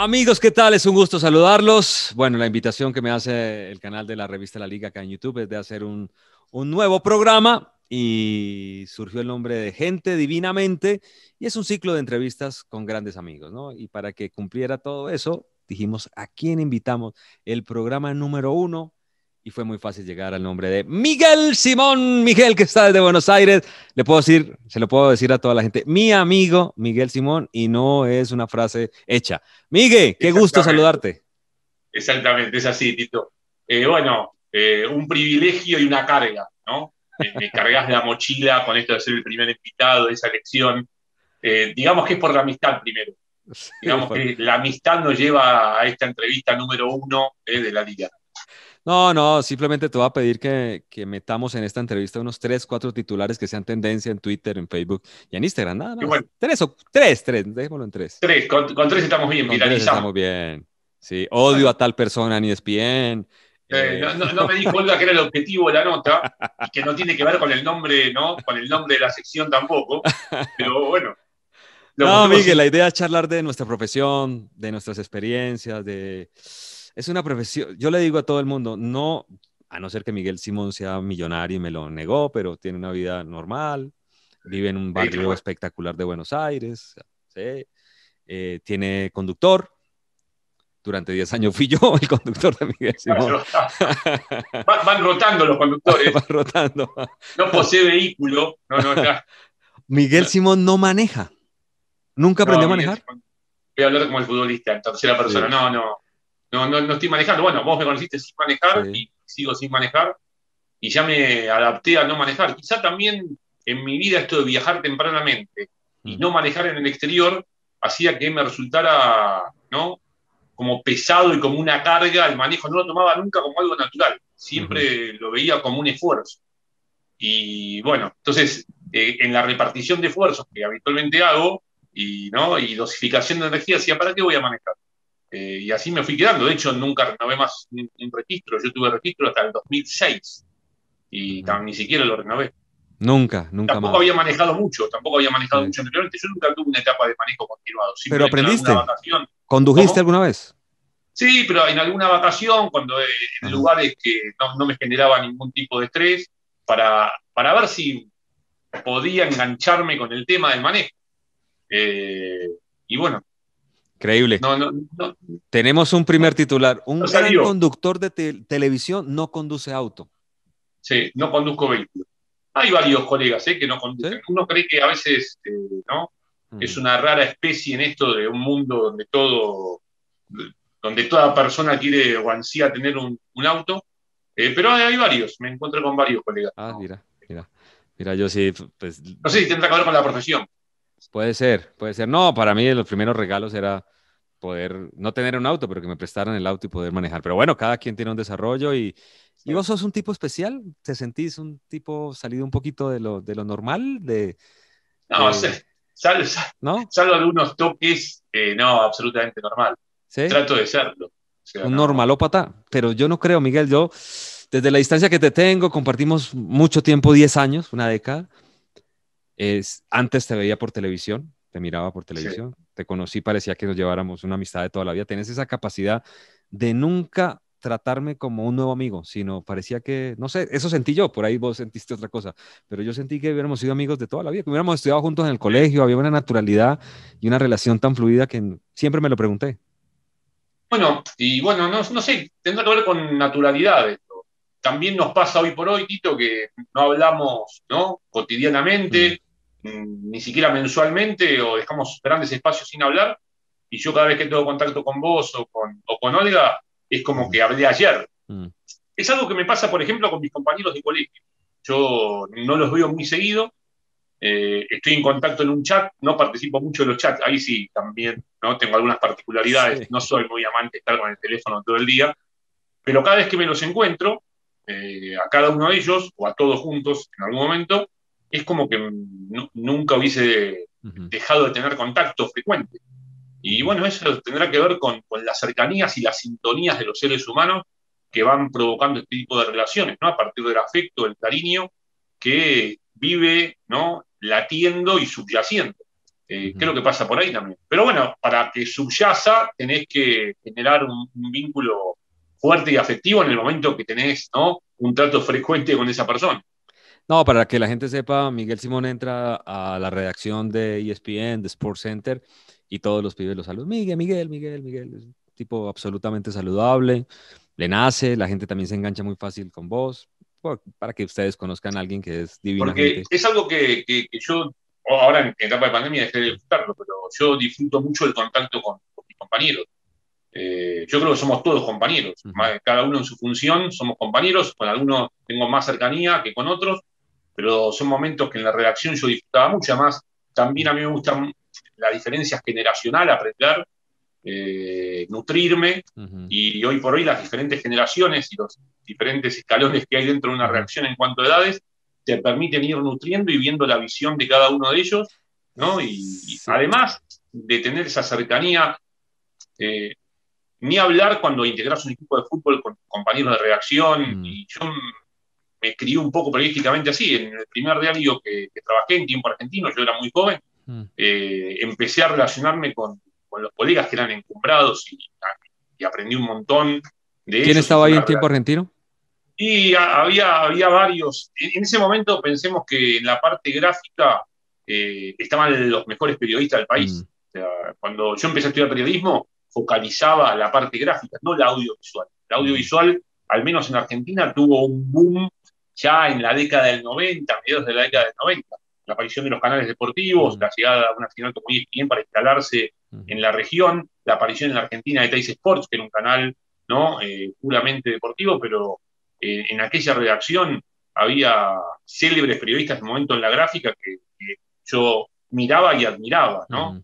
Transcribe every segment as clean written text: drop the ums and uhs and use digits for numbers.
Amigos, ¿qué tal? Es un gusto saludarlos. Bueno, la invitación que me hace el canal de la revista La Liga acá en YouTube es de hacer un nuevo programa y surgió el nombre de Gente Divinamente y es un ciclo de entrevistas con grandes amigos, ¿no? Y para que cumpliera todo eso, dijimos, ¿a quién invitamos? El programa número 1 y fue muy fácil llegar al nombre de Miguel Simón. Miguel, que está desde Buenos Aires. Le puedo decir, se lo puedo decir a toda la gente, mi amigo Miguel Simón, y no es una frase hecha. Miguel, qué gusto Exactamente, saludarte. exactamente, es así, Tito. Un privilegio y una carga, ¿no? Me cargas la mochila con esto de ser el primer invitado de esa elección. Digamos que es por la amistad primero. Sí, Digamos que la amistad nos lleva a esta entrevista número 1 de la liga. no, no, simplemente te voy a pedir que metamos en esta entrevista unos 3, 4 titulares que sean tendencia en Twitter, en Facebook y en Instagram, nada Y más. bueno, Tres, dejémoslo en tres. con tres estamos bien, Con tres viralizamos. estamos bien. Sí, odio a Bueno, tal persona en ESPN. no me dijo Olga que era el objetivo de la nota y que no tiene que ver con el nombre, ¿no? Con el nombre de la sección tampoco. Pero bueno, lo No, ponemos Miguel, sin. la idea es charlar de nuestra profesión, de nuestras experiencias, de... Es una profesión, yo le digo a todo el mundo, no, a no ser que Miguel Simón sea millonario y me lo negó, pero tiene una vida normal, vive en un Tal barrio cual. espectacular de Buenos Aires, ¿sí? Tiene conductor, durante 10 años fui yo el conductor de Miguel Simón. Claro. Van rotando los Va conductores, rotando. no posee vehículo, no, no, está. Miguel Simón no maneja, nunca aprendió No, a Miguel, manejar. voy a hablar como el futbolista, en tercera persona. Sí, No estoy manejando. Bueno, vos me conociste sin manejar sí. y sigo sin manejar y ya me adapté a no manejar. Quizá también en mi vida esto de viajar tempranamente y Mm, no manejar en el exterior hacía que me resultara, ¿no? Como pesado y como una carga el manejo. No lo tomaba nunca como algo natural, ujú. siempre lo veía como un esfuerzo. Y bueno, entonces, en la repartición de esfuerzos que habitualmente hago y dosificación de energía, decía, ¿para qué voy a manejar? Y así me fui quedando. De hecho, nunca renové más un registro. Yo tuve registro hasta el 2006 y Ujú. ni siquiera lo renové. Nunca, nunca Tampoco había más. manejado mucho, tampoco había manejado Sí. mucho anteriormente. Yo nunca tuve una etapa de manejo continuado, Pero simplemente en alguna aprendiste. vacación. ¿Condujiste ¿Cómo? alguna vez? Sí, pero en alguna vacación, cuando en Ajá. lugares que no me generaba ningún tipo de estrés, para ver si podía engancharme con el tema del manejo. Eh, y bueno, Increíble. no, no, no, Tenemos un no, primer titular. no Un gran salió. conductor de televisión no conduce auto. Sí, no conduzco vehículos. Hay varios colegas que no conducen. ¿Sí? Uno cree que a veces ¿no? Es Ujú. una rara especie en esto de un mundo donde toda persona quiere o ansía tener un auto, pero hay varios, me encuentro con varios colegas. Ah, No, mira, mira. Mira, yo sí, pues no sé si tendrá que ver con la profesión. puede ser, puede ser. No, para mí los primeros regalos era poder no tener un auto, pero que me prestaran el auto y poder manejar. Pero bueno, cada quien tiene un desarrollo y vos sos un tipo especial. ¿Te sentís un tipo salido un poquito de lo normal? No, De, salvo, ¿no? salvo algunos toques, no, absolutamente normal. ¿Sí? Trato de serlo. O sea, Un no. normalópata, pero yo no creo, Miguel, yo desde la distancia que te tengo, compartimos mucho tiempo, 10 años, una década. Antes te veía por televisión, te miraba por Sí. televisión, te conocí, parecía que nos lleváramos una amistad de toda la vida. Tenés esa capacidad de nunca tratarme como un nuevo amigo, sino parecía que, no sé, eso sentí yo, por ahí vos sentiste otra cosa, pero yo sentí que hubiéramos sido amigos de toda la vida, que hubiéramos estudiado juntos en el colegio, había una naturalidad y una relación tan fluida que siempre me lo pregunté. Bueno, y bueno, no sé, tendrá que ver con naturalidad esto. También nos pasa hoy por hoy, Tito, que no hablamos, ¿no? Mm, Cotidianamente, ni siquiera mensualmente, o dejamos grandes espacios sin hablar, y yo cada vez que tengo contacto con vos o con Olga, es como ujú, que hablé ayer. mm, Es algo que me pasa, por ejemplo, con mis compañeros de colegio. Yo no los veo muy seguido, estoy en contacto en un chat, no participo mucho en los chats, ahí sí también ¿no? Tengo algunas particularidades, sí. no soy muy amante de estar con el teléfono todo el día, pero cada vez que me los encuentro, a cada uno de ellos, o a todos juntos en algún momento, es como que nunca hubiese Ujú, dejado de tener contacto frecuente. Y ujú. bueno, eso tendrá que ver con las cercanías y las sintonías de los seres humanos que van provocando este tipo de relaciones, ¿no? A partir del afecto, del cariño que vive, ¿no? Latiendo y subyaciendo. Creo que pasa por ahí también. Pero bueno, para que subyaza tenés que generar un vínculo fuerte y afectivo en el momento que tenés, ¿no?, un trato frecuente con esa persona. No, para que la gente sepa, Miguel Simón entra a la redacción de ESPN, de Sports Center, y todos los pibes lo saludan. Miguel, Miguel, Miguel, Miguel. Es un tipo absolutamente saludable, le nace, la gente también se engancha muy fácil con vos, para que ustedes conozcan a alguien que es divina Porque gente. es algo que yo, ahora en etapa de pandemia dejé de disfrutarlo, pero yo disfruto mucho el contacto con mis compañeros. Yo creo que somos todos compañeros, cada uno en su función, somos compañeros, con algunos tengo más cercanía que con otros, pero son momentos que en la redacción yo disfrutaba mucho. Además, también a mí me gusta la diferencia generacional, aprender, nutrirme, y hoy por hoy las diferentes generaciones y los diferentes escalones que hay dentro de una redacción en cuanto a edades te permiten ir nutriendo y viendo la visión de cada uno de ellos, ¿no? Y además de tener esa cercanía, ni hablar cuando integras un equipo de fútbol con compañeros de redacción, y yo me crié un poco periodísticamente así. En el primer diario que trabajé en tiempo argentino, yo era muy joven, empecé a relacionarme con los colegas que eran encumbrados, y aprendí un montón de ¿Quién ellos. Y estaba fue ahí una en tiempo relación. argentino? Y había varios. En ese momento pensemos que en la parte gráfica estaban los mejores periodistas del país. O sea, cuando yo empecé a estudiar periodismo, focalizaba la parte gráfica, no la audiovisual. La audiovisual, al menos en Argentina, tuvo un boom ya en la década del 90, mediados de la década del 90. La aparición de los canales deportivos, la llegada a una señal como ESPN para instalarse en la región, la aparición en la Argentina de Teis Sports, que era un canal, ¿no?, puramente deportivo, pero en aquella redacción había célebres periodistas en el momento en la gráfica que yo miraba y admiraba, ¿no?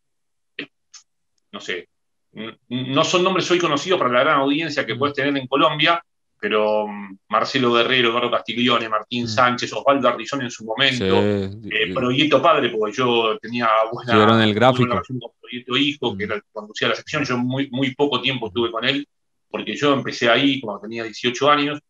No sé, no son nombres hoy conocidos para la gran audiencia que puedes tener en Colombia, pero Marcelo Guerrero, Eduardo Castiglione, Martín Sánchez, Osvaldo Ardizón en su momento, Proyecto Padre, porque yo tenía Hicieron el muy buena gráfico. relación con Proyecto Hijo, que era el que conducía la sección. Yo muy poco tiempo estuve con él, porque yo empecé ahí cuando tenía 18 años.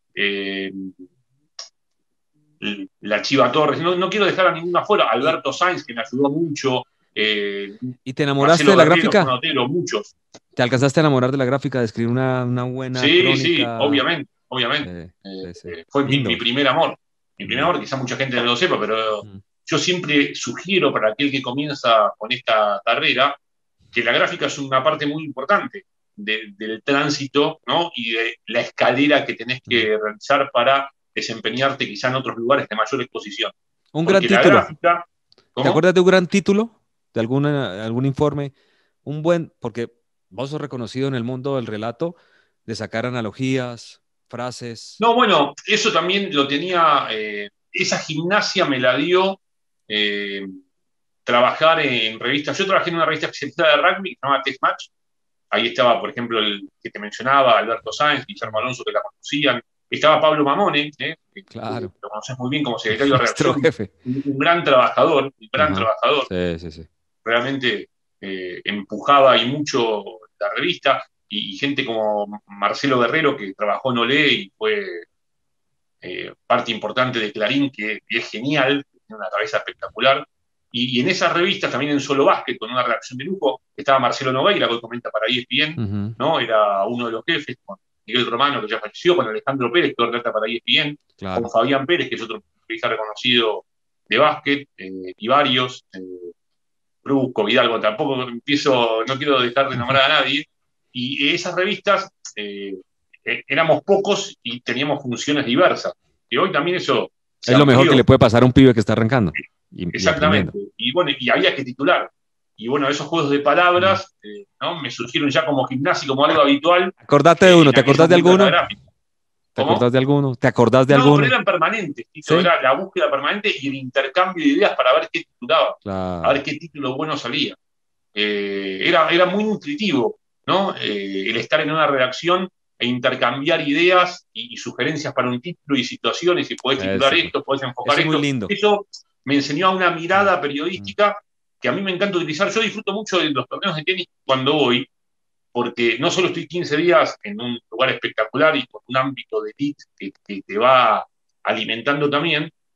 La Chiva Torres, no quiero dejar a ninguno afuera, Alberto Sainz, que me ayudó mucho, ¿Y te enamoraste de Marcelo la Guerrero, Juan gráfica? Otero, muchos. ¿Te alcanzaste a enamorar de la gráfica, de escribir una buena Sí, crónica? obviamente, obviamente. Sí. Fue mi Lindo. primer amor. Mi primer amor, quizá mucha gente no lo sepa, pero yo siempre sugiero para aquel que comienza con esta carrera que la gráfica es una parte muy importante del tránsito, ¿no?, y de la escalera que tenés que realizar para desempeñarte quizá en otros lugares de mayor exposición. Un gran Porque la título. gráfica, ¿Te ¿cómo? acuerdas de un gran título? ¿De algún informe? Porque vos sos reconocido en el mundo del relato, de sacar analogías, frases. No, bueno, eso también lo tenía, esa gimnasia me la dio eh, trabajar en revistas. Yo trabajé en una revista especializada de rugby que se llama Test Match. Ahí estaba, por ejemplo, el que te mencionaba, Alberto Sáenz, Guillermo Alonso, que la conducían. Estaba Pablo Mamone, que Claro. lo conoces muy bien como secretario de Nuestro redacción, jefe. un gran trabajador, un gran Ajá. trabajador. Sí. Realmente empujaba y mucho la revista, y gente como Marcelo Guerrero, que trabajó en Olé y fue parte importante de Clarín, que es genial, tiene una cabeza espectacular. Y en esas revistas, también en Solo Básquet, con una redacción de lujo, estaba Marcelo Nogueira, que hoy comenta para ESPN, ¿no? Era uno de los jefes, con Miguel Romano, que ya falleció, con Alejandro Pérez, que ahora trata para ESPN, Claro. con Fabián Pérez, que es otro periodista reconocido de básquet, y varios, Brusco, Vidal, tampoco no quiero dejar de nombrar a nadie. Y esas revistas éramos pocos y teníamos funciones diversas. Y hoy también eso se Es lo mejor que le amplió. puede pasar a un pibe que está arrancando y imprimiendo. Exactamente. Y bueno, y había que titular. Y bueno, esos juegos de palabras, ¿no?, me surgieron ya como gimnasia, como algo habitual Acordate de uno, en ¿te aquellos acordás de momentos de la alguno? gráfica. ¿Te ¿Cómo? acordás de alguno? ¿Te acordás de No, pero alguno? eran permanentes, Tito. Sí. Era la búsqueda permanente y el intercambio de ideas para ver qué titulaba, a ver Claro. qué título bueno salía. Era muy nutritivo, ¿no? El estar en una redacción e intercambiar ideas y sugerencias para un título y situaciones, y podés titular Eso, esto, podés enfocar eso es muy esto. lindo. Eso me enseñó a una mirada periodística que a mí me encanta utilizar. Yo disfruto mucho de los torneos de tenis cuando voy, porque no solo estoy 15 días en un lugar espectacular y con un ámbito de elite que te va alimentando también,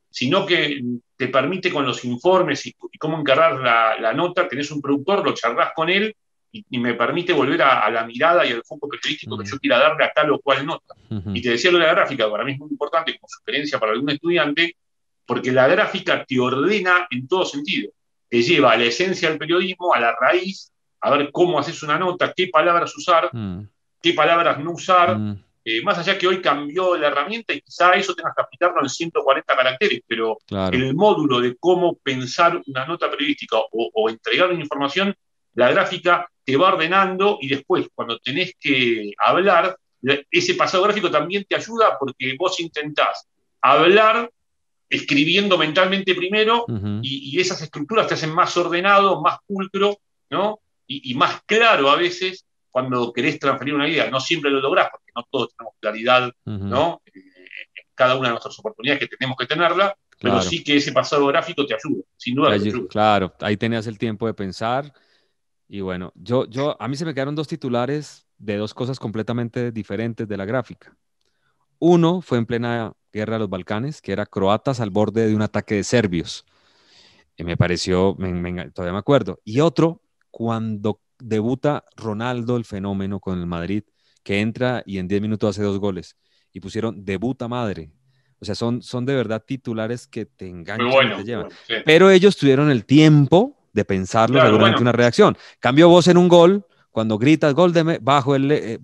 sino que te permite con los informes y cómo encarar la nota, tenés un productor, lo charlas con él y me permite volver a la mirada y al foco periodístico que yo quiera darle a tal o cual nota. Y te decía lo de la gráfica, para mí es muy importante como sugerencia para algún estudiante, porque la gráfica te ordena en todo sentido. Te lleva a la esencia del periodismo, a la raíz, a ver cómo haces una nota, qué palabras usar, qué palabras no usar. Más allá que hoy cambió la herramienta y quizá eso tengas que aplicarlo en 140 caracteres, pero Claro. el módulo de cómo pensar una nota periodística o entregar una información, la gráfica te va ordenando y después, cuando tenés que hablar, ese pasado gráfico también te ayuda porque vos intentás hablar escribiendo mentalmente primero y esas estructuras te hacen más ordenado, más pulcro, ¿no? Y más claro a veces cuando querés transferir una idea. No siempre lo lográs porque no todos tenemos claridad, ¿no? En cada una de nuestras oportunidades que tenemos que tenerla, pero Claro. sí que ese pasado gráfico te ayuda, sin duda que te ayuda. Claro, ahí tenías el tiempo de pensar. Y bueno, a mí se me quedaron dos titulares de dos cosas completamente diferentes de la gráfica. Uno fue en plena guerra de los Balcanes, que era croatas al borde de un ataque de serbios. Me pareció, todavía me acuerdo. Y otro, cuando debuta Ronaldo, el fenómeno, con el Madrid, que entra y en 10 minutos hace 2 goles. Y pusieron debuta madre. O sea, son de verdad titulares que te enganchan y te llevan. Bueno, sí. Pero ellos tuvieron el tiempo de pensarlo, Claro, seguramente una reacción. Cambio vos en un gol, cuando gritas gol bajo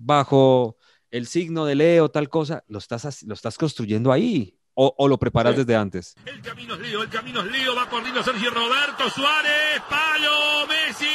el signo de Leo, tal cosa, lo estás construyendo ahí. O lo preparas desde antes. El camino es Lío, va corriendo Sergio Roberto, Suárez, palo, Messi,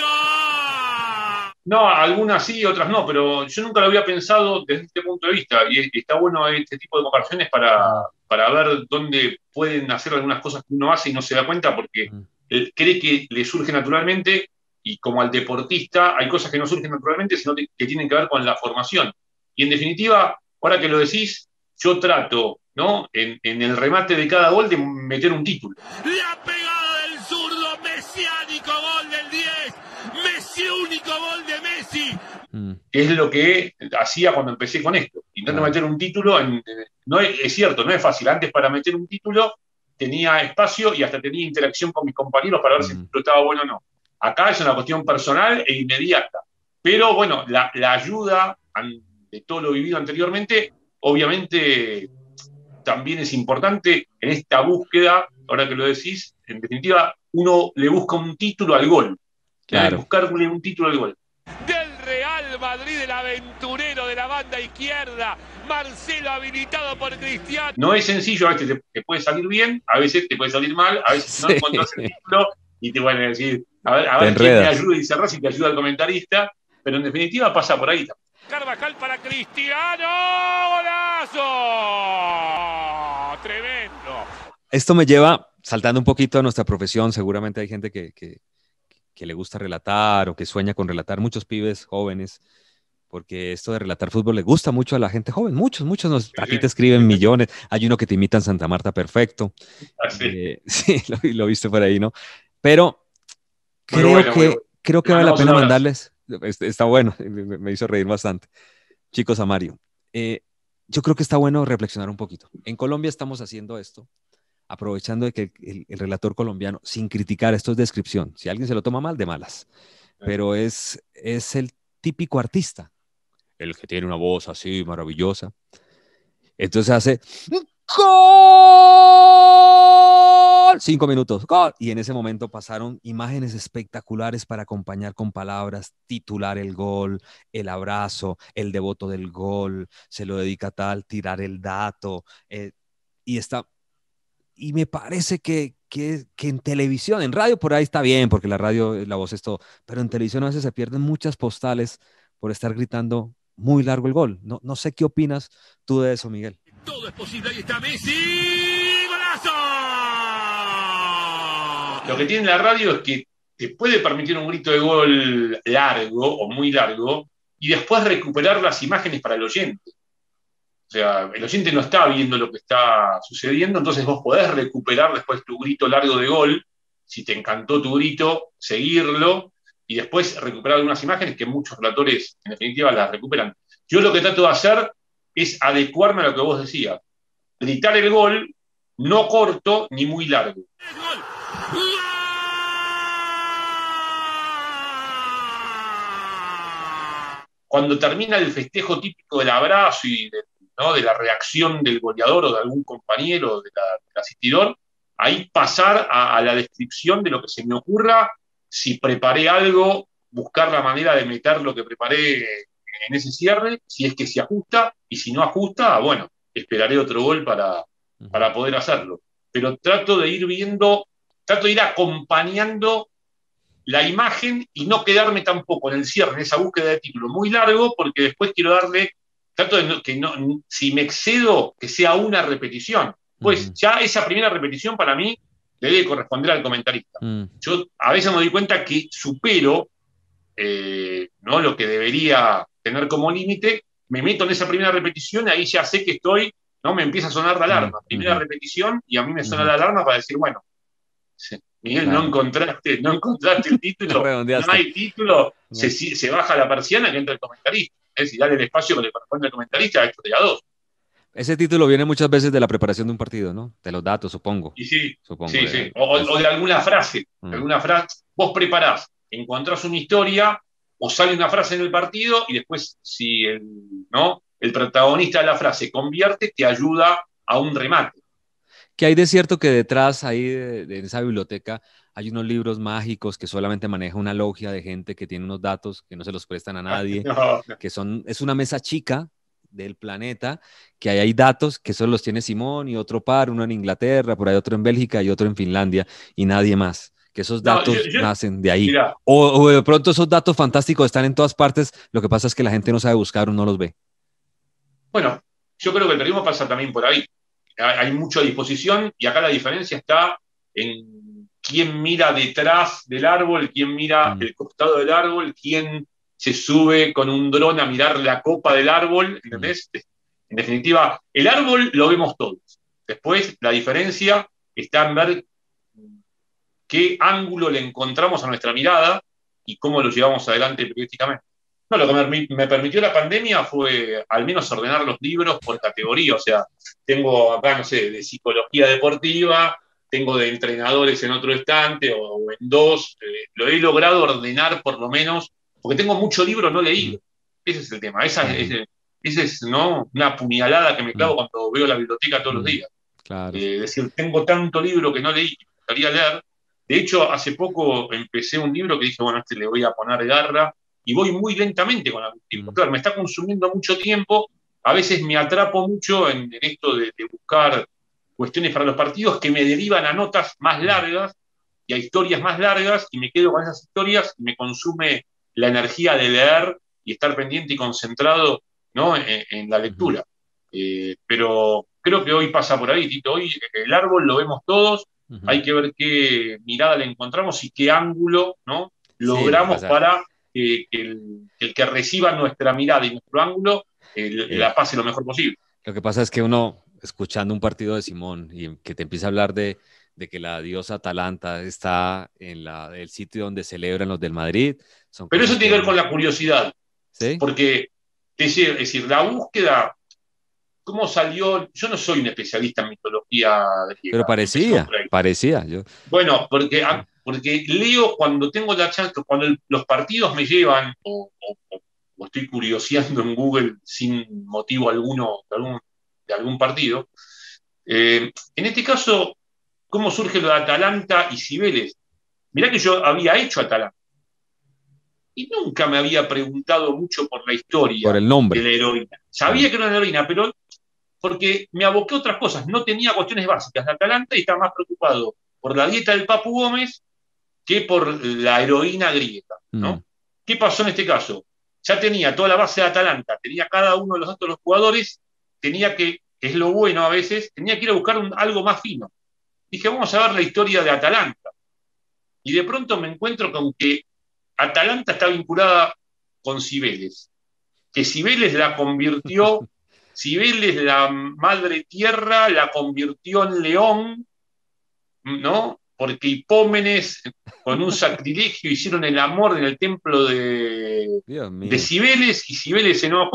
¡gol! No, algunas sí, otras no, pero yo nunca lo había pensado desde este punto de vista y está bueno este tipo de comparaciones para ver dónde pueden hacer algunas cosas que uno hace y no se da cuenta porque cree que le surge naturalmente y como al deportista hay cosas que no surgen naturalmente, sino que tienen que ver con la formación. Y en definitiva, ahora que lo decís, yo trato, ¿no? En el remate de cada gol de meter un título. La pegada del zurdo, mesiánico gol del 10, Messi, único gol de Messi. Que es lo que hacía cuando empecé con esto. Intento meter un título, no es cierto, no es fácil. Antes para meter un título tenía espacio y hasta tenía interacción con mis compañeros para ver si el título estaba bueno o no. Acá es una cuestión personal e inmediata. Pero bueno, la ayuda de todo lo vivido anteriormente, obviamente también es importante en esta búsqueda, ahora que lo decís, en definitiva, uno le busca un título al gol. Claro. Buscarle un título al gol. Del Real Madrid, el aventurero de la banda izquierda, Marcelo habilitado por Cristiano. No es sencillo, a veces te puede salir bien, a veces te puede salir mal, a veces no encontrás el título y te van a decir, a ver quién te ayuda y cerrás y te ayuda el comentarista, pero en definitiva pasa por ahí. Carvajal para Cristiano, golazo, tremendo. Esto me lleva, saltando un poquito a nuestra profesión, seguramente hay gente que le gusta relatar o que sueña con relatar, muchos pibes jóvenes, porque esto de relatar fútbol le gusta mucho a la gente joven, muchos a ti te escriben millones, hay uno que te imita en Santa Marta perfecto, sí, lo viste por ahí, ¿no? Pero creo que vale la pena mandarles, está bueno, me hizo reír bastante, chicos, a Mario, yo creo que está bueno reflexionar un poquito. En Colombia estamos haciendo esto, aprovechando de que el relator colombiano, sin criticar, esto es descripción, si alguien se lo toma mal, de malas, pero es el típico artista, el que tiene una voz así maravillosa, entonces hace ¡gol! 5 minutos, ¡gol! Y en ese momento pasaron imágenes espectaculares para acompañar con palabras, titular el gol, el abrazo, el devoto del gol, se lo dedica a tal, tirar el dato, y me parece que en televisión, en radio por ahí está bien, porque la radio, la voz es todo, pero en televisión a veces se pierden muchas postales por estar gritando muy largo el gol. No sé qué opinas tú de eso, Miguel. Todo es posible, ahí está Messi, ¡golazo! Lo que tiene la radio es que te puede permitir un grito de gol largo o muy largo y después recuperar las imágenes para el oyente. O sea, el oyente no está viendo lo que está sucediendo, entonces vos podés recuperar después tu grito largo de gol, si te encantó tu grito, seguirlo, y después recuperar algunas imágenes que muchos relatores, en definitiva, las recuperan. Yo lo que trato de hacer es adecuarme a lo que vos decías. Gritar el gol, no corto ni muy largo. ¡Gol! ¡Gol! Cuando termina el festejo típico del abrazo y ¿no? de la reacción del goleador o de algún compañero del asistidor, ahí pasar a la descripción de lo que se me ocurra, si preparé algo, buscar la manera de meter lo que preparé en ese cierre, si es que se ajusta, y si no ajusta, bueno, esperaré otro gol para poder hacerlo. Pero trato de ir viendo, trato de ir acompañando la imagen y no quedarme tampoco en el cierre, en esa búsqueda de título muy largo, porque después quiero darle, trato de que no, si me excedo, que sea una repetición. Pues ya esa primera repetición para mí le debe corresponder al comentarista. Yo a veces me doy cuenta que supero ¿no? lo que debería tener como límite, me meto en esa primera repetición, ahí ya sé que estoy, ¿no? Me empieza a sonar la alarma. Primera repetición y a mí me suena la alarma para decir, bueno, Miguel, claro. no encontraste el título, no hay título, no. Se baja la persiana que entra el comentarista. Es decir, dale el espacio que le corresponde al comentarista a estos de a dos. Ese título viene muchas veces de la preparación de un partido, ¿no? De los datos, supongo. Y sí, supongo sí, sí. O de alguna frase. Alguna frase. Vos preparás, encontrás una historia, o sale una frase en el partido, y después, si el protagonista de la frase convierte, te ayuda a un remate. ¿Qué hay de cierto que detrás ahí de esa biblioteca hay unos libros mágicos que solamente maneja una logia de gente que tiene unos datos que no se los prestan a nadie? No. Que es una mesa chica del planeta, que hay datos que solo los tiene Simón y otro par, uno en Inglaterra, por ahí otro en Bélgica y otro en Finlandia, y nadie más. Que esos datos nacen de ahí. O de pronto esos datos fantásticos están en todas partes, lo que pasa es que la gente no sabe buscar o no los ve. Bueno, yo creo que el periodismo pasa también por ahí. Hay mucha disposición y acá la diferencia está en quién mira detrás del árbol, quién mira el costado del árbol, quién se sube con un dron a mirar la copa del árbol, ¿entendés? En definitiva, el árbol lo vemos todos. Después, la diferencia está en ver qué ángulo le encontramos a nuestra mirada y cómo lo llevamos adelante periodísticamente. No, lo que me permitió la pandemia fue al menos ordenar los libros por categoría. O sea, tengo acá, no sé, de psicología deportiva, tengo de entrenadores en otro estante o en dos. Lo he logrado ordenar por lo menos, porque tengo mucho libro no leído. Ese es el tema. Esa es ¿no? una puñalada que me clavo cuando veo la biblioteca todos los días. Claro. Es decir, tengo tanto libro que no leí, que me gustaría leer. De hecho, hace poco empecé un libro que dije, bueno, le voy a poner garra. Y voy muy lentamente con algún tiempo. Claro, me está consumiendo mucho tiempo, a veces me atrapo mucho en esto de buscar cuestiones para los partidos que me derivan a notas más largas y a historias más largas, y me quedo con esas historias y me consume la energía de leer y estar pendiente y concentrado, ¿no? en la lectura. Pero creo que hoy pasa por ahí, Tito. Hoy el árbol lo vemos todos, hay que ver qué mirada le encontramos y qué ángulo, ¿no? logramos para... Que el que reciba nuestra mirada y nuestro ángulo la pase lo mejor posible. Lo que pasa es que uno, escuchando un partido de Simón y que te empieza a hablar de que la diosa Atalanta está en el sitio donde celebran los del Madrid. Pero eso tiene que ver con la curiosidad. ¿Sí? Porque, es decir, la búsqueda, ¿cómo salió? Yo no soy un especialista en mitología griega. Pero parecía. Bueno, porque leo cuando tengo la chance, cuando los partidos me llevan, o estoy curioseando en Google sin motivo alguno de algún partido. En este caso, ¿cómo surge lo de Atalanta y Cibeles? Mirá que yo había hecho Atalanta. Y nunca me había preguntado mucho por la historia por el nombre de la heroína. Sabía que era una heroína, pero porque me aboqué a otras cosas. No tenía cuestiones básicas de Atalanta y estaba más preocupado por la dieta del Papu Gómez que por la heroína griega, ¿no? ¿Qué pasó en este caso? Ya tenía toda la base de Atalanta, tenía cada uno de los datos de los jugadores, tenía que es lo bueno a veces, tenía que ir a buscar algo más fino. Dije, vamos a ver la historia de Atalanta. Y de pronto me encuentro con que Atalanta está vinculada con Cibeles, que Cibeles la convirtió, Cibeles, la madre tierra, la convirtió en león, ¿no? Porque Hipómenes, con un sacrilegio, hicieron el amor en el templo de Cibeles, y Cibeles se enojó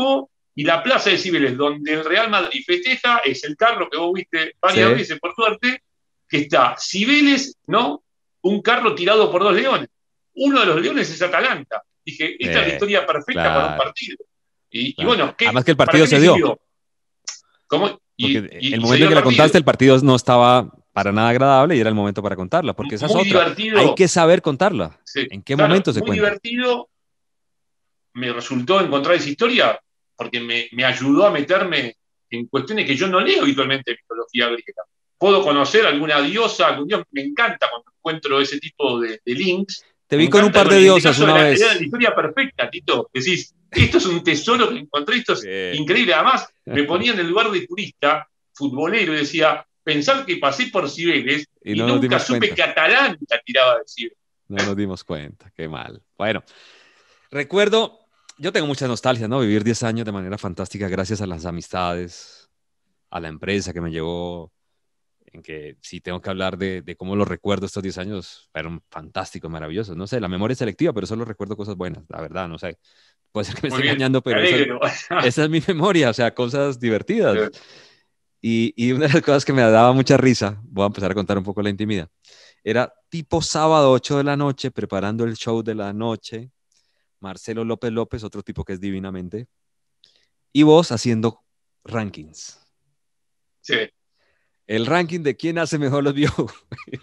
y la plaza de Cibeles, donde el Real Madrid festeja, es el carro que vos viste varias veces, por suerte, que está Cibeles, ¿no? Un carro tirado por 2 leones. Uno de los leones es Atalanta. Dije, esta es la historia perfecta para un partido. Y bueno, además que el partido se dio. ¿Cómo? El momento en que la contaste, el partido no estaba para nada agradable y era el momento para contarla, porque esa es otra. Divertido. Hay que saber contarla. Sí, ¿En qué momento se cuenta? Muy divertido. Me resultó encontrar esa historia porque me ayudó a meterme en cuestiones que yo no leo habitualmente en mitología griega. Puedo conocer alguna diosa, algún dios. Me encanta cuando encuentro ese tipo de links. Te vi con un par de diosas una vez. Era la historia perfecta, Tito. Decís, esto es un tesoro que encontré, esto es increíble. Además, me ponía en el lugar de turista, futbolero, y decía, pensar que pasé por Cibeles y nunca supe que Atalanta tiraba de Cibeles. No nos dimos cuenta, qué mal. Bueno, recuerdo, yo tengo mucha nostalgia, ¿no? Vivir 10 años de manera fantástica gracias a las amistades, a la empresa que me llevó, en que sí tengo que hablar de cómo los recuerdo estos 10 años, fueron fantásticos, maravillosos. No sé, la memoria es selectiva, pero solo recuerdo cosas buenas, la verdad, no sé. Puede ser que me esté engañando, pero esa es mi memoria, o sea, cosas divertidas. Y una de las cosas que me daba mucha risa, voy a empezar a contar un poco la intimidad, era tipo sábado 8 de la noche, preparando el show de la noche, Marcelo López López, otro tipo que es divinamente, y vos haciendo rankings. Sí. El ranking de quién hace mejor los videojuegos.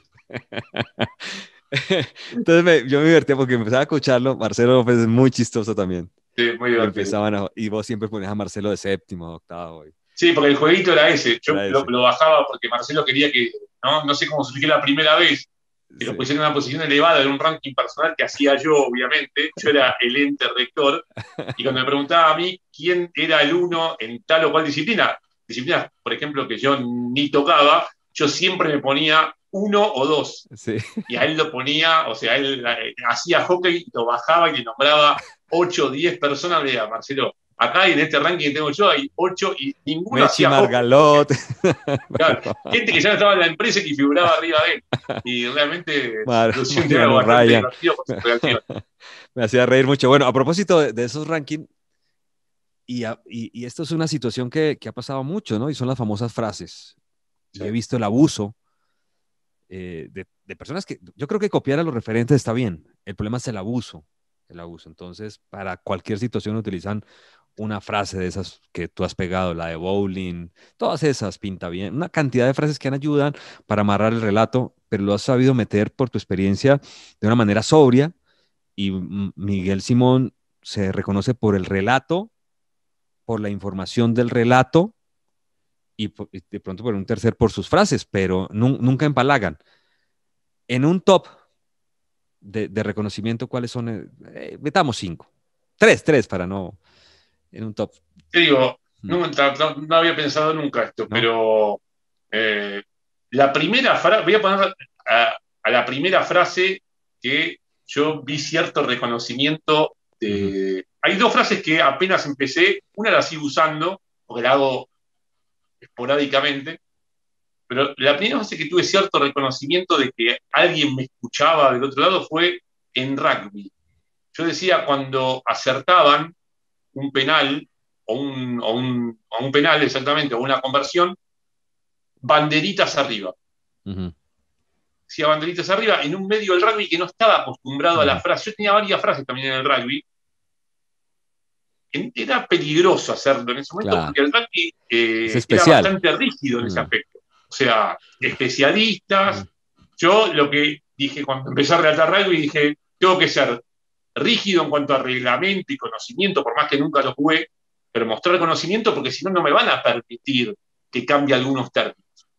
Entonces yo me divertía porque empezaba a escucharlo. Marcelo López es muy chistoso también. Sí, muy divertido. Y vos siempre ponías a Marcelo de séptimo, octavo. Sí, porque el jueguito era ese. Yo lo bajaba porque Marcelo quería que, no sé cómo surgió la primera vez, que lo pusieron en una posición elevada en un ranking personal que hacía yo, obviamente. Yo era el ente rector. Y cuando me preguntaba a mí quién era el uno en tal o cual disciplinas, por ejemplo, que yo ni tocaba, yo siempre me ponía 1 o 2. Sí. Y a él lo ponía, o sea, él hacía hockey, lo bajaba y le nombraba 8 o 10 personas. Le decía, Marcelo, acá en este ranking que tengo yo hay 8 y ninguno Mechi hacía Margalot. Claro, gente que ya no estaba en la empresa y que figuraba arriba de él. Y realmente era bastante divertido con su reacción. Me hacía reír mucho. Bueno, a propósito de esos rankings, y esto es una situación que ha pasado mucho, ¿no? Y son las famosas frases. Sí. Y he visto el abuso de personas que yo creo que copiar a los referentes está bien. El problema es el abuso. Entonces, para cualquier situación utilizan una frase de esas que tú has pegado, la de bowling, todas esas, pinta bien. Una cantidad de frases que ayudan para amarrar el relato, pero lo has sabido meter por tu experiencia de una manera sobria. Y Miguel Simón se reconoce por el relato, por la información del relato y de pronto por un tercer por sus frases, pero nunca empalagan. En un top de reconocimiento, ¿cuáles son? Metamos 5. 3 para no... En un top. Te digo, no había pensado nunca esto, ¿no? Pero la primera frase, voy a poner a la primera frase que yo vi cierto reconocimiento de... Hay 2 frases que apenas empecé, una la sigo usando, porque la hago esporádicamente, pero la primera frase que tuve cierto reconocimiento de que alguien me escuchaba del otro lado fue en rugby. Yo decía, cuando acertaban un penal, o un penal exactamente, o una conversión, banderitas arriba. Decía banderitas arriba en un medio del rugby que no estaba acostumbrado a la frase. Yo tenía varias frases también en el rugby. Era peligroso hacerlo en ese momento, claro, porque el rugby era bastante rígido en ese aspecto. O sea, especialistas. Yo lo que dije cuando empecé a relatar rugby, dije, tengo que ser rígido en cuanto a reglamento y conocimiento, por más que nunca lo jugué, pero mostrar conocimiento porque si no, no me van a permitir que cambie algunos términos.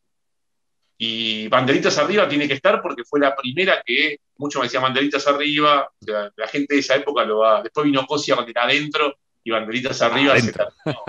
Y banderitas arriba tiene que estar porque fue la primera que, muchos me decían banderitas arriba, la gente de esa época lo va, después vino Cosia con el adentro y banderitas arriba se terminó.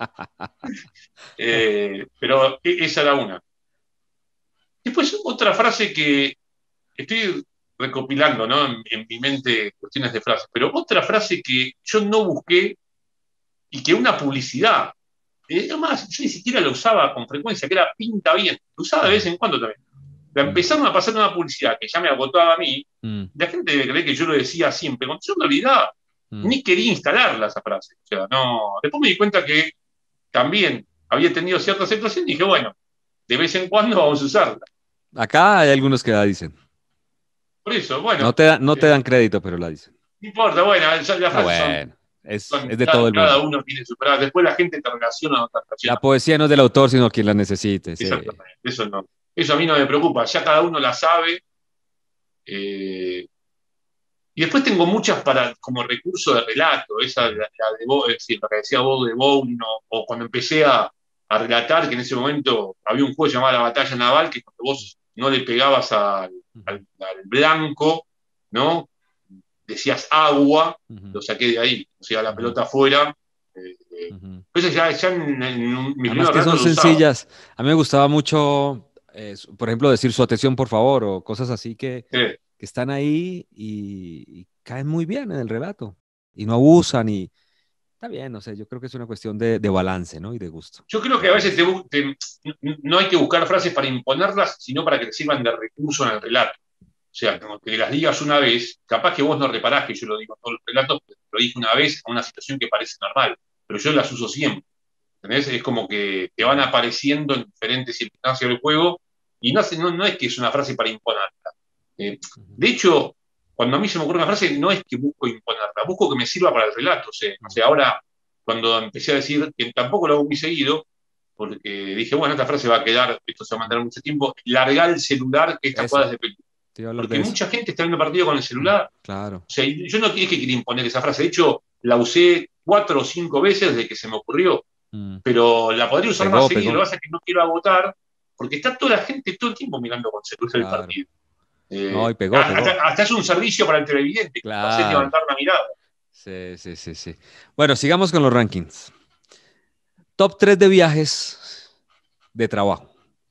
Pero esa era una. Después otra frase que estoy recopilando, ¿no? en mi mente cuestiones de frases, pero otra frase que yo no busqué y que una publicidad, además yo ni siquiera la usaba con frecuencia, que era pinta bien, lo usaba de vez en cuando también. La empezaron a pasar una publicidad que ya me agotaba a mí, la gente debe creer que yo lo decía siempre, cuando yo en realidad ni quería instalarla esa frase. O sea, no. Después me di cuenta que también había tenido cierta aceptación y dije, bueno, de vez en cuando vamos a usarla. Acá hay algunos que la dicen. Por eso, bueno. No te dan crédito, pero la dicen. No importa, bueno, las frases Bueno, es de todo cada, el cada mundo. uno tiene su frase. Después la gente te relaciona o no te La relaciona. poesía no es del autor, sino quien la necesite. Sí. Exactamente, eso no. Eso a mí no me preocupa, ya cada uno la sabe. Y después tengo muchas como recurso de relato, esa la de es decir, la que decía vos de Bowling, o cuando empecé a relatar, que en ese momento había un juego llamado La Batalla Naval, que cuando vos no le pegabas al blanco, ¿no? Decías agua, lo saqué de ahí, o sea, la pelota afuera. Entonces ya en mi Además primer que son relato lo usaba. sencillas. A mí me gustaba mucho, por ejemplo, decir su atención, por favor, o cosas así que están ahí y caen muy bien en el relato. Y no abusan y está bien, no sé, yo creo que es una cuestión de balance, ¿no? Y de gusto. Yo creo que a veces no hay que buscar frases para imponerlas, sino para que te sirvan de recurso en el relato. O sea, como que las digas una vez, capaz que vos no reparás que yo lo digo en todos los relatos, lo dije una vez a una situación que parece normal, pero yo las uso siempre. ¿Entendés? Es como que te van apareciendo en diferentes circunstancias del juego y no es que es una frase para imponerla. De hecho, cuando a mí se me ocurre una frase, no es que busco imponerla, busco que me sirva para el relato. O sea, ahora, cuando empecé a decir, que tampoco lo hago muy seguido, porque dije, bueno, esta frase va a quedar, esto se va a mantener mucho tiempo, largar el celular, que esta jugada es de película. Porque mucha gente está viendo partido con el celular. Claro. O sea, yo no es que quería imponer esa frase, de hecho, la usé 4 o 5 veces desde que se me ocurrió, pero la podría usar más seguido, lo que pasa es que no quiero agotar, porque está toda la gente todo el tiempo mirando con celular el partido. No, y pegó. Hasta es un servicio para el televidente, claro. hacer levantar la mirada. Sí. Bueno, sigamos con los rankings. Top 3 de viajes de trabajo.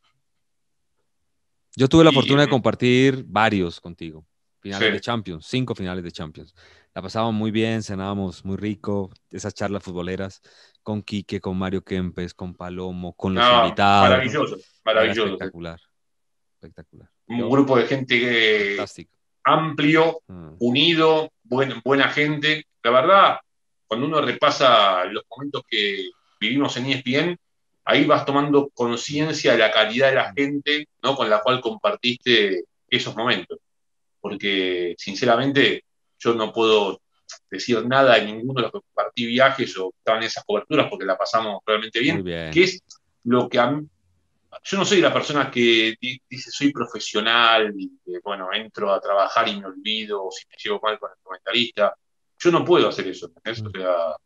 Yo tuve la fortuna de compartir varios contigo. Finales de Champions, 5 finales de Champions. La pasábamos muy bien, cenábamos muy rico, esas charlas futboleras con Quique, con Mario Kempes, con Palomo, con los invitados. Maravilloso. Espectacular. Un grupo de gente amplio, unido, buena gente. La verdad, cuando uno repasa los momentos que vivimos en ESPN, ahí vas tomando conciencia de la calidad de la gente, ¿no? Con la cual compartiste esos momentos. Porque, sinceramente, yo no puedo decir nada de ninguno de los que compartí viajes o estaban en esas coberturas porque la pasamos realmente bien. Que es lo que a mí... Yo no soy la persona que dice soy profesional y bueno, entro a trabajar y me olvido, o si me llevo mal con el comentarista. Yo no puedo hacer eso. O sea,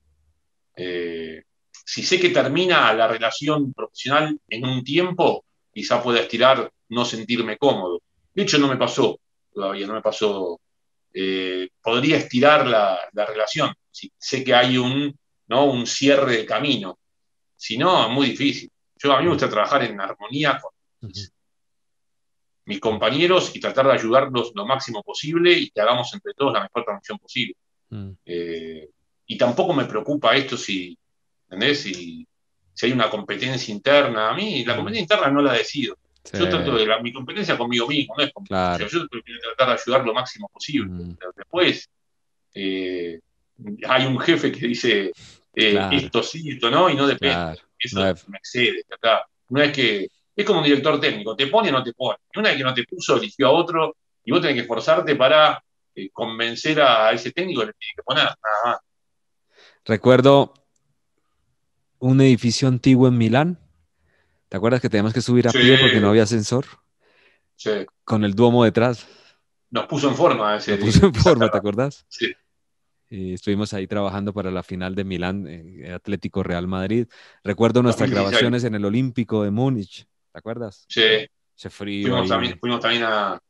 si sé que termina la relación profesional en un tiempo, quizá pueda estirar no sentirme cómodo. De hecho, no me pasó todavía, no me pasó. Podría estirar la relación si sé que hay un cierre de camino. Si no, es muy difícil. A mí me gusta trabajar en armonía con mis compañeros y tratar de ayudarlos lo máximo posible y que hagamos entre todos la mejor transmisión posible. Y tampoco me preocupa esto ¿entendés? Si hay una competencia interna. A mí la competencia interna no la decido. Sí. Yo trato de mi competencia conmigo mismo, no es con claro. Yo tengo que tratar de ayudar lo máximo posible. Después hay un jefe que dice claro. Esto sí, esto no, y no depende. Claro. Eso me excede. Acá. No es que es como un director técnico, te pone o no te pone. Y una vez que no te puso, eligió a otro, y vos tenés que esforzarte para convencer a ese técnico que le tiene que poner, nada más. Recuerdo un edificio antiguo en Milán. ¿Te acuerdas que teníamos que subir a pie porque no había ascensor? Sí. Con el Duomo detrás. Nos puso en forma ese. Nos puso en forma, ¿te acordás? Sí. Y estuvimos ahí trabajando para la final de Milán, Atlético Real Madrid. Recuerdo nuestras 2016. Grabaciones en el Olímpico de Múnich, ¿te acuerdas? Sí. Ese frío fuimos también a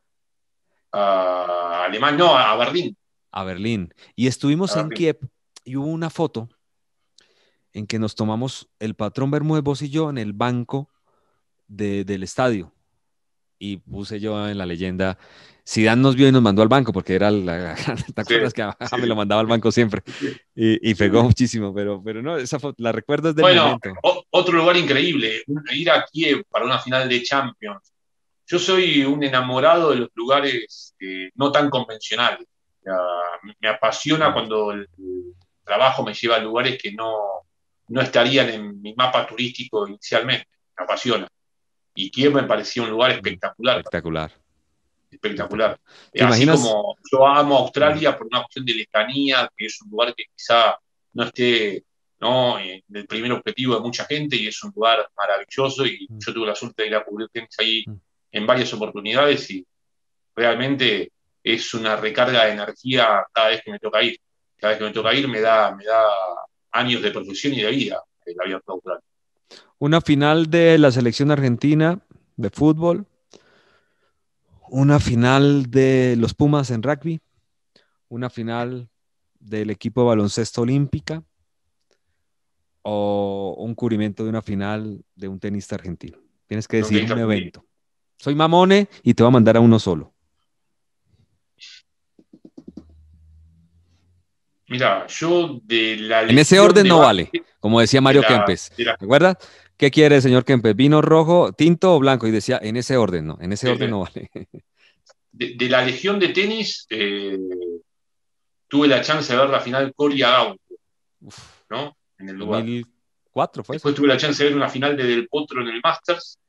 Alemania, no, a Berlín. A Berlín. Y estuvimos en Kiev y hubo una foto en que nos tomamos el patrón Bermúdez, vos y yo, en el banco del estadio. Y puse yo en la leyenda, Zidane nos vio y nos mandó al banco, porque era ¿te acuerdas que me lo mandaba al banco siempre? Y pegó muchísimo, pero no, esa foto, la recuerdo desde el momento. Otro lugar increíble, ir a Kiev para una final de Champions. Yo soy un enamorado de los lugares no tan convencionales. sea, me apasiona cuando el trabajo me lleva a lugares que no estarían en mi mapa turístico inicialmente. Me apasiona. Y Kiev me parecía un lugar espectacular. Espectacular. Espectacular. ¿Te Así imaginas? como yo amo Australia por una cuestión de lejanía, que es un lugar que quizá no esté, ¿no?, en el primer objetivo de mucha gente, y es un lugar maravilloso, y yo tuve la suerte de ir a cubrir tenis ahí en varias oportunidades, y realmente es una recarga de energía cada vez que me toca ir. Cada vez que me toca ir me da años de profesión y de vida el Abierto de Australia. Una final de la selección argentina de fútbol, una final de los Pumas en rugby, una final del equipo de baloncesto olímpica o un cubrimiento de una final de un tenista argentino. Tienes que decir un evento. Soy mamone y te voy a mandar a uno solo. Mira, yo de la En ese orden no vale, como decía Mario Kempes. ¿Te acuerdas? ¿Qué quiere, señor Kempes? ¿Vino rojo, tinto o blanco? Y decía, en ese orden no, en ese orden no vale. De la legión de tenis, tuve la chance de ver la final Coria-Gaucho, ¿no? En el lugar. 2004 fue. Después tuve la chance de ver una final de Del Potro en el Masters.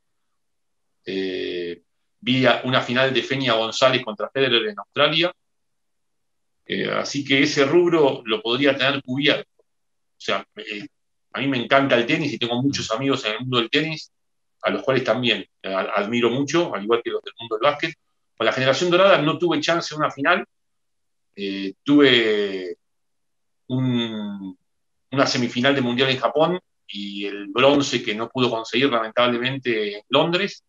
Vi una final de Fenia González contra Federer en Australia. Así que ese rubro lo podría tener cubierto. O sea, a mí me encanta el tenis y tengo muchos amigos en el mundo del tenis, a los cuales también admiro mucho, al igual que los del mundo del básquet. Con la generación dorada no tuve chance en una final. Tuve una semifinal de Mundial en Japón y el bronce que no pudo conseguir lamentablemente en Londres.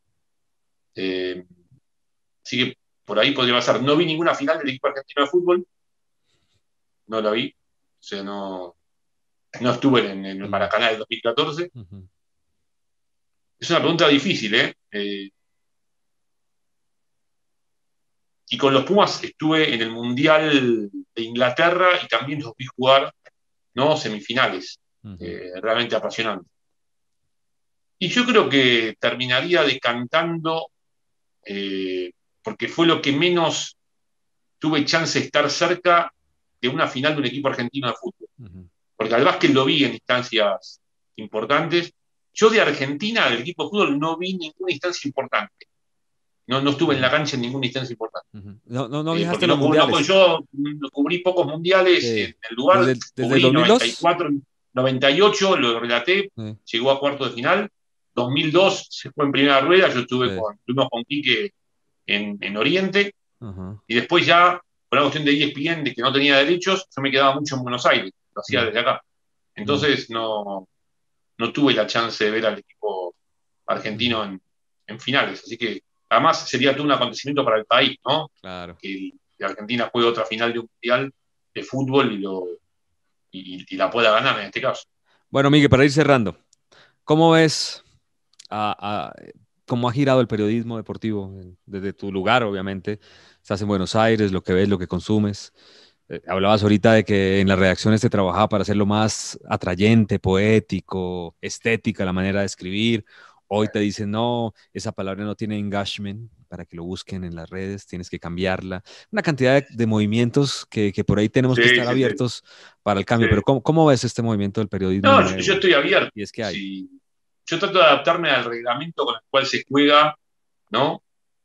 Así que por ahí podría pasar. No vi ninguna final del equipo argentino de fútbol. No la vi. O sea, no estuve en el Maracaná del 2014. Es una pregunta difícil, ¿eh? Y con los Pumas estuve en el Mundial de Inglaterra y también los vi jugar, ¿no?, semifinales. Realmente apasionante. Y yo creo que terminaría decantando, porque fue lo que menos tuve chance de estar cerca de una final de un equipo argentino de fútbol. Porque al básquet lo vi en instancias importantes. Yo de Argentina, del equipo de fútbol, no vi ninguna instancia importante. No estuve en la cancha en ninguna instancia importante. No viajaste a los mundiales. Yo cubrí pocos mundiales en el lugar. ¿Desde el 2002? 94, 98 lo relaté, llegó a cuarto de final. 2002 se fue en primera rueda, yo estuvimos con Quique en Oriente. Y después ya, por una cuestión de ESPN, de que no tenía derechos, yo me quedaba mucho en Buenos Aires, lo hacía desde acá. Entonces no tuve la chance de ver al equipo argentino en finales. Así que además sería todo un acontecimiento para el país, ¿no? Claro. Que Argentina juegue otra final de un mundial de fútbol y la pueda ganar en este caso. Bueno, Miguel, para ir cerrando, ¿cómo ves cómo ha girado el periodismo deportivo desde tu lugar, obviamente? Estás en Buenos Aires, lo que ves, lo que consumes. Hablabas ahorita de que en las redacciones te trabajaba para hacerlo más atrayente, poético, estética, la manera de escribir. Hoy te dicen, no, esa palabra no tiene engagement para que lo busquen en las redes, tienes que cambiarla. Una cantidad de movimientos que por ahí tenemos que estar abiertos para el cambio. Pero ¿cómo ves este movimiento del periodismo? No, yo estoy abierto. Y es que hay. Sí. Yo trato de adaptarme al reglamento con el cual se juega, ¿no?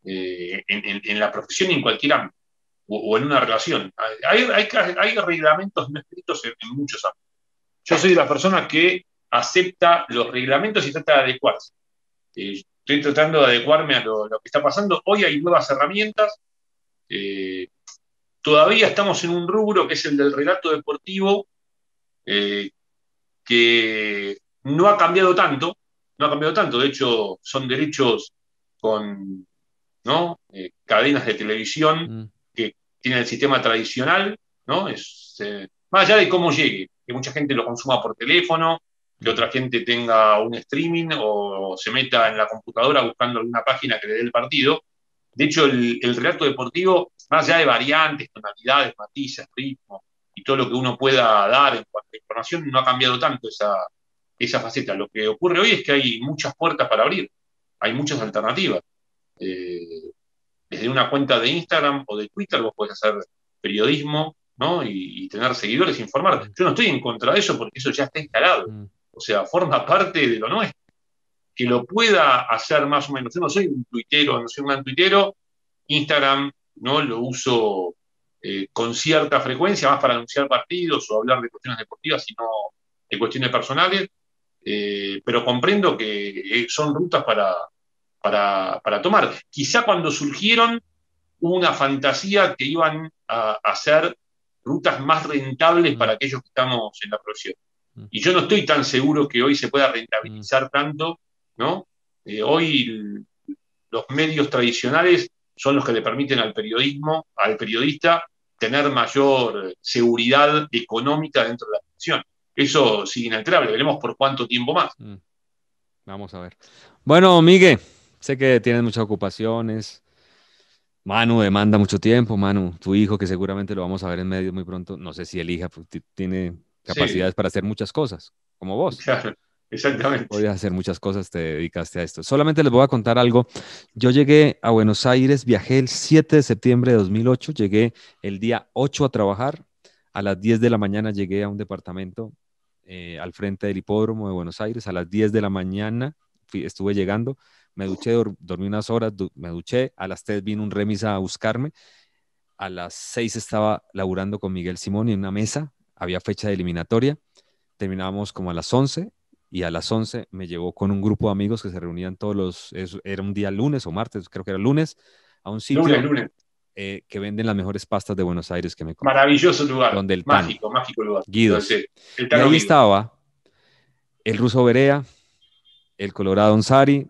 En la profesión y en cualquier ámbito, o en una relación. Hay reglamentos no escritos en muchos ámbitos. Yo soy de las personas que acepta los reglamentos y trata de adecuarse. Estoy tratando de adecuarme a lo que está pasando. Hoy hay nuevas herramientas. Todavía estamos en un rubro que es el del relato deportivo, que no ha cambiado tanto. De hecho, son derechos con, ¿no?, cadenas de televisión que tienen el sistema tradicional, ¿no? Más allá de cómo llegue, que mucha gente lo consuma por teléfono, que otra gente tenga un streaming o se meta en la computadora buscando alguna página que le dé el partido. De hecho, el relato deportivo, más allá de variantes, tonalidades, matices, ritmo y todo lo que uno pueda dar en cuanto a información, no ha cambiado tanto esa faceta. Lo que ocurre hoy es que hay muchas puertas para abrir, hay muchas alternativas. Desde una cuenta de Instagram o de Twitter vos podés hacer periodismo, ¿no? Y tener seguidores, informar. Yo no estoy en contra de eso porque eso ya está instalado. O sea, forma parte de lo nuestro. Que lo pueda hacer más o menos. Yo no soy un tuitero, no soy un gran tuitero. Instagram no lo uso con cierta frecuencia, más para anunciar partidos o hablar de cuestiones deportivas, sino de cuestiones personales. Pero comprendo que son rutas para tomar. Quizá cuando surgieron hubo una fantasía que iban a ser rutas más rentables para aquellos que estamos en la profesión. Y yo no estoy tan seguro que hoy se pueda rentabilizar tanto, ¿no? Hoy los medios tradicionales son los que le permiten al periodismo, al periodista, tener mayor seguridad económica dentro de la profesión. Eso sigue inalterable, veremos por cuánto tiempo más. Vamos a ver. Bueno, Miguel, sé que tienes muchas ocupaciones. Manu demanda mucho tiempo. Manu, tu hijo, que seguramente lo vamos a ver en medios muy pronto. No sé si el hija tiene capacidades para hacer muchas cosas, como vos. Claro, exactamente. Podías hacer muchas cosas, te dedicaste a esto. Solamente les voy a contar algo. Yo llegué a Buenos Aires, viajé el 7 de septiembre de 2008, llegué el día 8 a trabajar. A las 10 de la mañana llegué a un departamento al frente del hipódromo de Buenos Aires. A las 10 de la mañana estuve llegando, me duché, dormí unas horas, me duché. A las 3 vino un remis a buscarme. A las 6 estaba laburando con Miguel Simón en una mesa. Había fecha de eliminatoria. Terminábamos como a las 11 y a las 11 me llevó con un grupo de amigos que se reunían era un día lunes o martes, creo que era lunes, a un sitio lunes. Que venden las mejores pastas de Buenos Aires que me comí. Maravilloso lugar, donde el mágico lugar. Guidos. El y ahí estaba el Ruso Berea, el Colorado Onsari,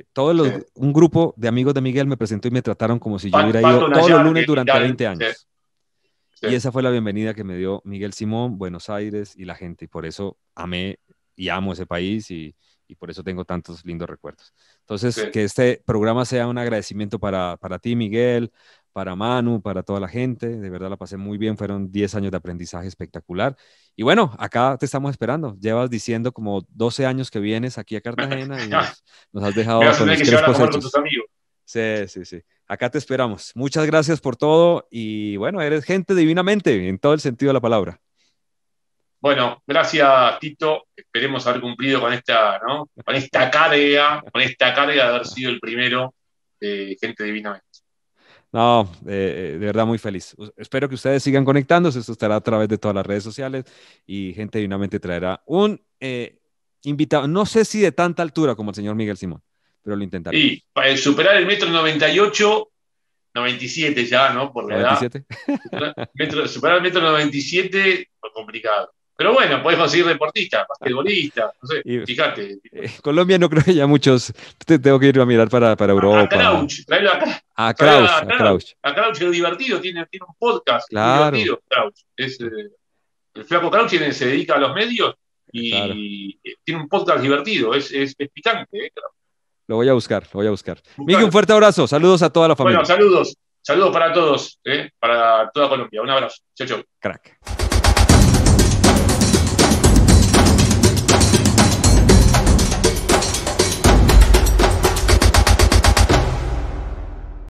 un grupo de amigos de Miguel me presentó y me trataron como si yo hubiera ido todos los lunes durante 20 años. Sí. Y esa fue la bienvenida que me dio Miguel Simón, Buenos Aires y la gente. Y por eso amé y amo ese país y por eso tengo tantos lindos recuerdos. Entonces, que este programa sea un agradecimiento para ti, Miguel, para Manu, para toda la gente. De verdad la pasé muy bien. Fueron 10 años de aprendizaje espectacular. Y bueno, acá te estamos esperando. Llevas diciendo como 12 años que vienes aquí a Cartagena y nos has dejado con los crespos hechos. Sí. Acá te esperamos. Muchas gracias por todo y bueno, eres gente divinamente en todo el sentido de la palabra. Bueno, gracias Tito. Esperemos haber cumplido con esta, ¿no? Con esta carga de haber sido el primero de Gente Divinamente. No, de verdad muy feliz. Espero que ustedes sigan conectándose. Esto estará a través de todas las redes sociales y Gente Divinamente traerá un invitado, no sé si de tanta altura como el señor Miguel Simón, pero lo intentaré. Y para superar el 1,98 m, 97 ya, ¿no? Por la 97. Edad. Superar el 1,97 m, complicado. Pero bueno, podés conseguir deportistas, basquetbolistas, no sé, fíjate. Colombia no creo que haya muchos. Tengo que ir a mirar para Europa. A Crouch, tráelo acá. A Crouch. A Crouch, que es divertido, tiene un podcast. Claro. Muy divertido, Crouch. El flaco Crouch se dedica a los medios y tiene un podcast divertido, es picante, Crouch. Lo voy a buscar. Miguel, un fuerte abrazo. Saludos a toda la familia. Bueno, saludos para todos, para toda Colombia. Un abrazo. Chau. Crack.